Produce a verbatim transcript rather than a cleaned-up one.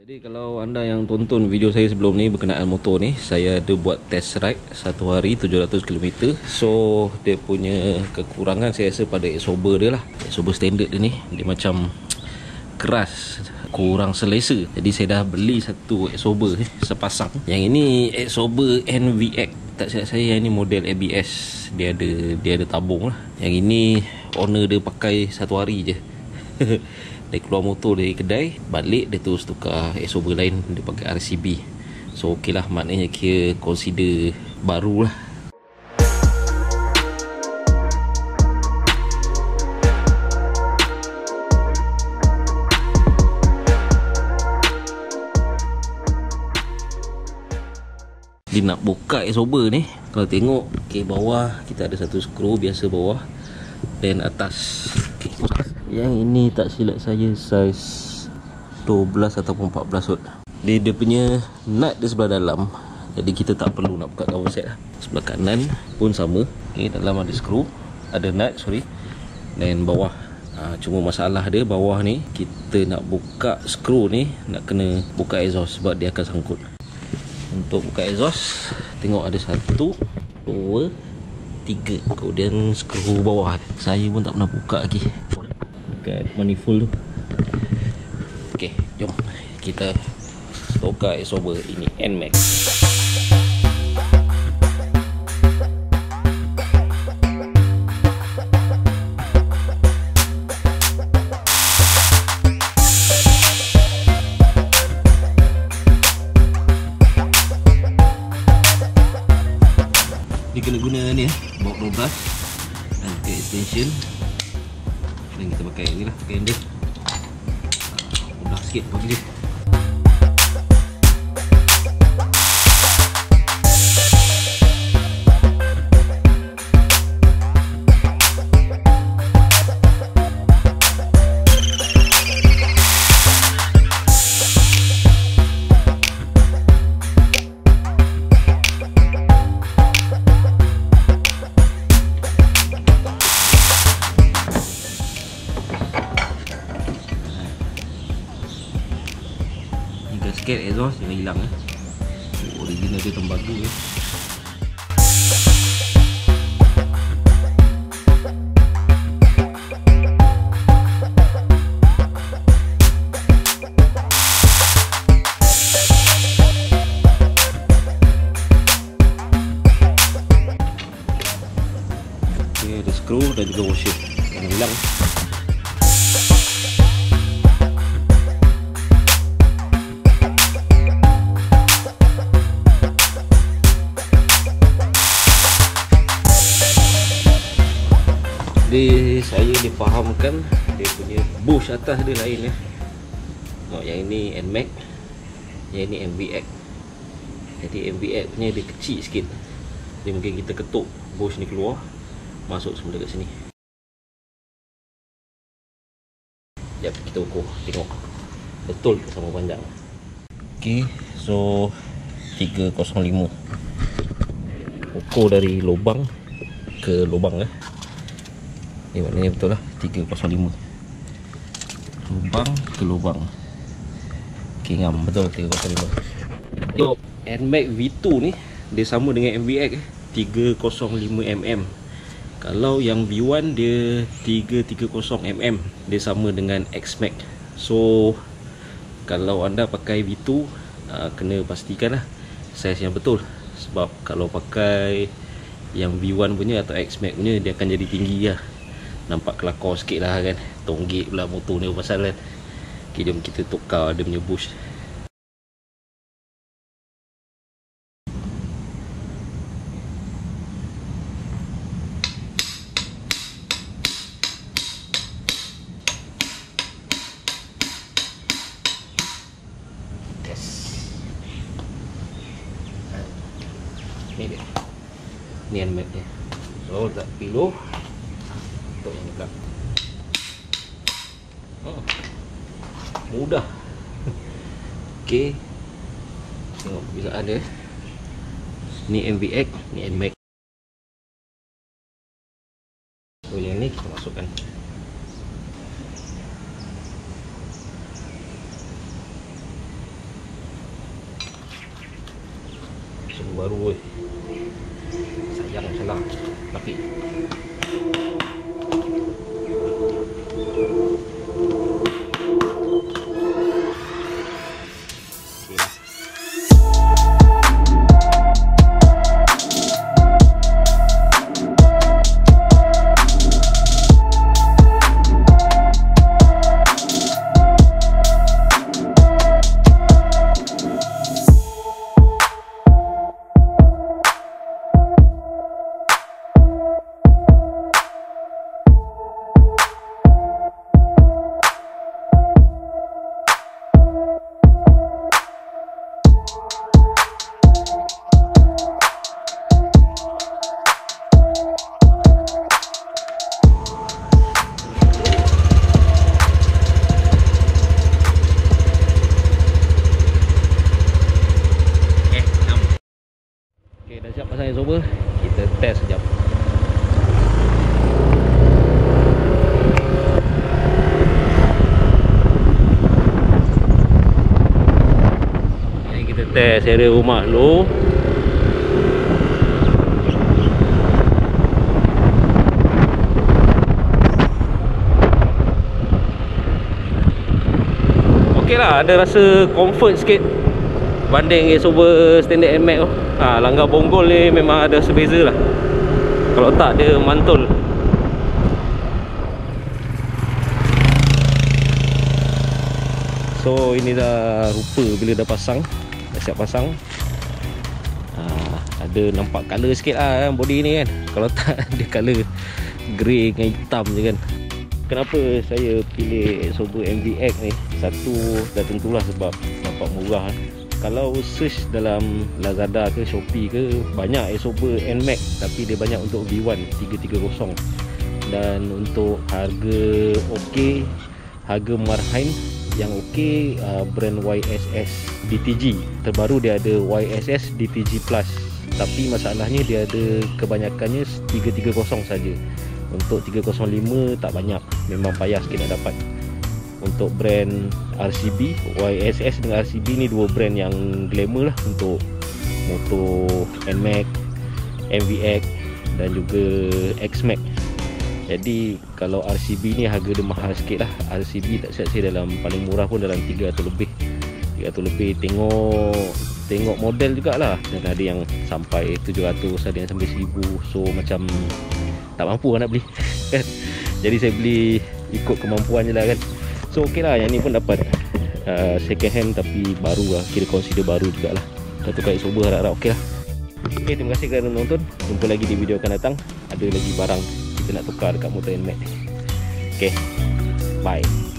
Jadi kalau anda yang tonton video saya sebelum ni berkenaan motor ni, saya ada buat test ride satu hari tujuh ratus kilometer. So dia punya kekurangan saya rasa pada exhauster dia lah. Exhauster standard dia ni, dia macam keras, kurang selesa. Jadi saya dah beli satu exhauster ni, sepasang. Yang ini exhauster N V X. Tak silap saya yang ini model A B S. Dia ada dia ada tabung lah. Yang ini owner dia pakai satu hari je. Dia keluar motor dari kedai, balik dia terus tukar exhauster lain, dia pakai R C B. So okey lah, maknanya kira consider baru lah. Dia nak buka exhauster ni, kalau tengok okay, bawah kita ada satu skru biasa bawah, dan atas okay. Yang ini tak silap saya saiz dua belas ataupun empat belas kot. Dia, dia punya nut dia sebelah dalam, jadi kita tak perlu nak buka cover set lah. Sebelah kanan pun sama. Okay, dalam ada skru, ada nut sorry. Dan bawah ha, cuma masalah dia bawah ni, kita nak buka skru ni nak kena buka exhaust sebab dia akan sangkut. Untuk buka exhaust, tengok ada satu, dua, tiga. Kemudian skru bawah, saya pun tak pernah buka lagi kat manifold tu. Okey, jom kita tukar exhauster ini N MAX. Dia kena guna ni eh, box dua belas dan pakai extension. Dan kita pakai ni lah, pakai handle. Mudah sikit bagi dia. Sikit exhaust jangan hilang eh. Original dia tembaga eh. Okay, ada skru dan juga washer. Jangan hilang. Dia, saya difahamkan dia punya bush atas dia lain ya. Oh, yang ini N MAX, yang ini N V X. Jadi N V X punya dia kecil sikit. Dia mungkin kita ketuk bush ni keluar, masuk semula kat sini. Jap kita ukur, tengok betul ke sama panjang. Okey, so tiga kosong lima. Ukur dari lubang ke lubang eh. Ni maknanya betul lah tiga kosong lima. Lubang ke lubang. Okay, ngam betul tiga kosong lima. Tengok N MAX V dua ni dia sama dengan N V X eh, tiga kosong lima milimeter. Kalau yang V satu dia tiga tiga kosong milimeter, dia sama dengan X MAX. So kalau anda pakai V dua uh, kena pastikan lah saiz yang betul. Sebab kalau pakai yang V satu punya atau X MAX punya, dia akan jadi tinggi lah. Nampak kelakar sikit lah kan. Tonggik pula motor ni pasal kan. Okay, jom kita tukar dia punya bush. Test. Ni dia. Ni N MAX dia. So tak pilu. Untuk yang belakang. Oh, mudah. Okey. Tengok perbezaan dia. Ni N V X, ni N MAX. So yang ni kita masukkan. baru weh. Sayang salah tapi pasang sober, kita test sekejap. Ini kita test area rumah dulu. Okey lah, ada rasa comfort sikit banding sober standard N M A X tu. Ha, langgar bonggol ni memang ada sebeza lah. Kalau tak dia mantul. So ini dah rupa bila dah pasang, dah siap pasang. Ha, ada nampak colour sikit lah body ni kan. Kalau tak dia colour grey dengan hitam je kan. Kenapa saya pilih sober M V X ni? Satu dah tentulah sebab nampak murah. Kalau search dalam Lazada ke Shopee ke, banyak sober N M A X tapi dia banyak untuk V one tiga tiga kosong. Dan untuk harga okey, harga marhain yang okey, uh, brand Y S S D T G. Terbaru dia ada Y S S D T G Plus. Tapi masalahnya dia ada kebanyakannya tiga tiga kosong saja. Untuk tiga kosong lima tak banyak, memang payah sikit nak dapat. Untuk brand R C B, Y S S dengan R C B ni dua brand yang glamour lah untuk motor N M A X, M V X dan juga X Max. Jadi kalau R C B ni harga dia mahal sikit lah. R C B tak silap saya dalam paling murah pun dalam tiga ratus lebih. tiga ratus lebih, tengok tengok model jugalah. Dan ada yang sampai tujuh ratus, ada yang sampai seribu. So macam tak mampu lah nak beli kan. Jadi saya beli ikut kemampuan je lah kan. So ok lah, yang ni pun dapat uh, second hand tapi baru lah, kira consider baru jugalah. Satu kali sober harap-harap ok lah. Ok, terima kasih kerana menonton. Jumpa lagi di video akan datang. Ada lagi barang kita nak tukar dekat motor N M A X. Ok, bye.